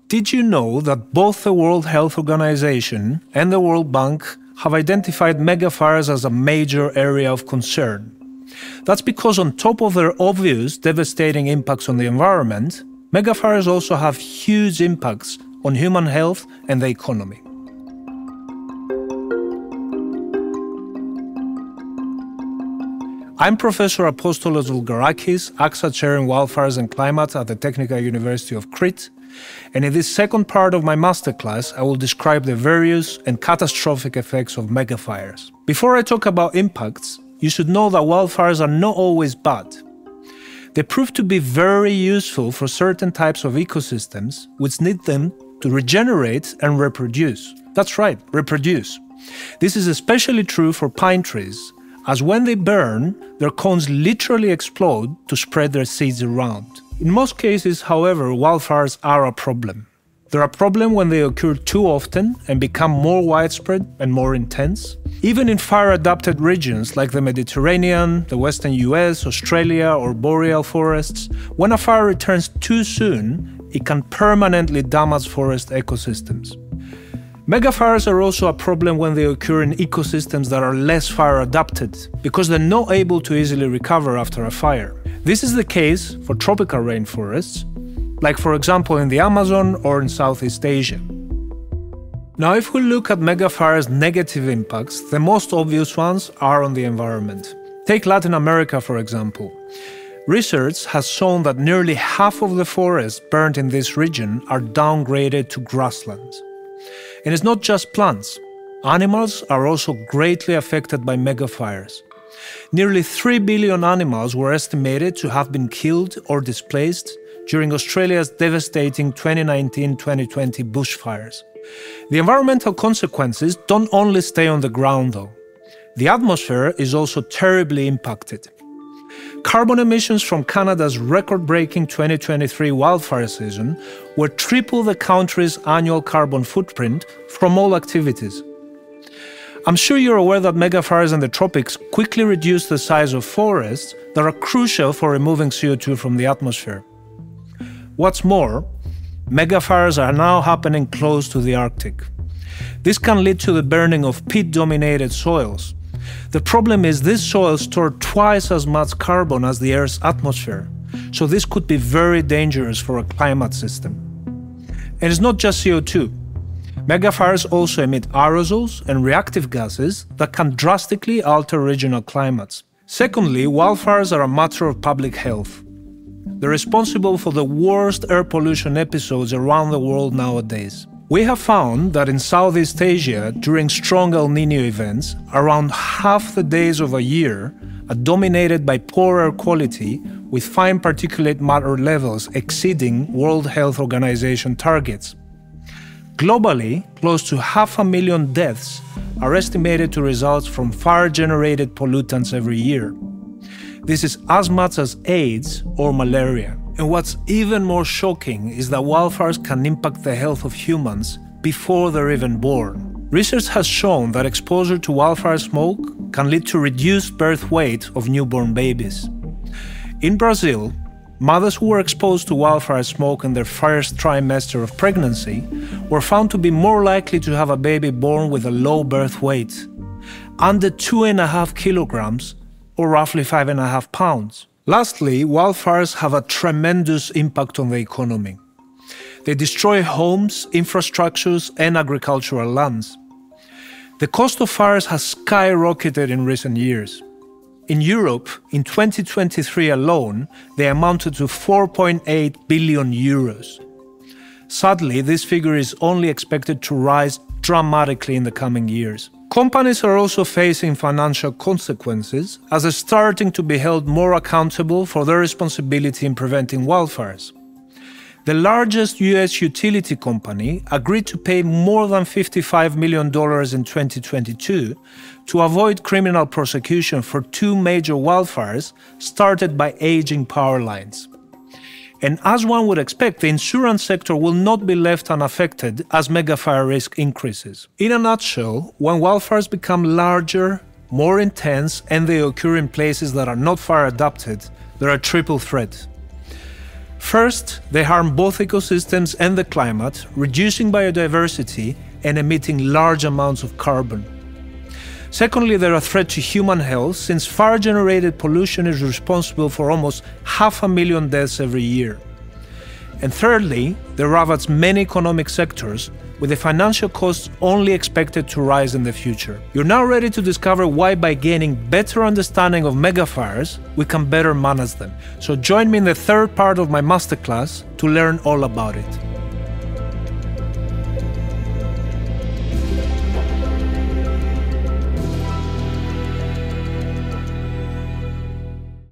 Did you know that both the World Health Organization and the World Bank have identified megafires as a major area of concern? That's because on top of their obvious devastating impacts on the environment, megafires also have huge impacts on human health and the economy. I'm Professor Apostolos Voulgarakis, AXA Chair in Wildfires and Climate at the Technical University of Crete, and in this second part of my masterclass, I will describe the various and catastrophic effects of megafires. Before I talk about impacts, you should know that wildfires are not always bad. They prove to be very useful for certain types of ecosystems which need them to regenerate and reproduce. That's right, reproduce. This is especially true for pine trees, as when they burn, their cones literally explode to spread their seeds around. In most cases, however, wildfires are a problem. They're a problem when they occur too often and become more widespread and more intense. Even in fire-adapted regions like the Mediterranean, the Western US, Australia, or boreal forests, when a fire returns too soon, it can permanently damage forest ecosystems. Megafires are also a problem when they occur in ecosystems that are less fire-adapted, because they're not able to easily recover after a fire. This is the case for tropical rainforests, like for example in the Amazon or in Southeast Asia. Now, if we look at megafires' negative impacts, the most obvious ones are on the environment. Take Latin America, for example. Research has shown that nearly half of the forests burned in this region are downgraded to grasslands. And it's not just plants. Animals are also greatly affected by megafires. Nearly 3 billion animals were estimated to have been killed or displaced during Australia's devastating 2019-2020 bushfires. The environmental consequences don't only stay on the ground, though. The atmosphere is also terribly impacted. Carbon emissions from Canada's record-breaking 2023 wildfire season were triple the country's annual carbon footprint from all activities. I'm sure you're aware that megafires in the tropics quickly reduce the size of forests that are crucial for removing CO2 from the atmosphere. What's more, megafires are now happening close to the Arctic. This can lead to the burning of peat-dominated soils. The problem is these soils store twice as much carbon as the Earth's atmosphere, so this could be very dangerous for a climate system. And it's not just CO2. Megafires also emit aerosols and reactive gases that can drastically alter regional climates. Secondly, wildfires are a matter of public health. They're responsible for the worst air pollution episodes around the world nowadays. We have found that in Southeast Asia, during strong El Niño events, around half the days of a year are dominated by poor air quality with fine particulate matter levels exceeding World Health Organization targets. Globally, close to 500,000 deaths are estimated to result from fire-generated pollutants every year. This is as much as AIDS or malaria. And what's even more shocking is that wildfires can impact the health of humans before they're even born. Research has shown that exposure to wildfire smoke can lead to reduced birth weight of newborn babies. In Brazil, mothers who were exposed to wildfire smoke in their first trimester of pregnancy were found to be more likely to have a baby born with a low birth weight, under 2.5 kilograms or roughly 5.5 pounds. Lastly, wildfires have a tremendous impact on the economy. They destroy homes, infrastructures, and agricultural lands. The cost of fires has skyrocketed in recent years. In Europe, in 2023 alone, they amounted to 4.8 billion euros. Sadly, this figure is only expected to rise dramatically in the coming years. Companies are also facing financial consequences as they're starting to be held more accountable for their responsibility in preventing wildfires. The largest US utility company agreed to pay more than $55 million in 2022 to avoid criminal prosecution for 2 major wildfires started by aging power lines. And as one would expect, the insurance sector will not be left unaffected as megafire risk increases. In a nutshell, when wildfires become larger, more intense, and they occur in places that are not fire adapted, they're a triple threat. First, they harm both ecosystems and the climate, reducing biodiversity and emitting large amounts of carbon. Secondly, they're a threat to human health, since fire-generated pollution is responsible for almost 500,000 deaths every year. And thirdly, they ravage many economic sectors, with the financial costs only expected to rise in the future. You're now ready to discover why, by gaining better understanding of megafires, we can better manage them. So join me in the third part of my masterclass to learn all about it.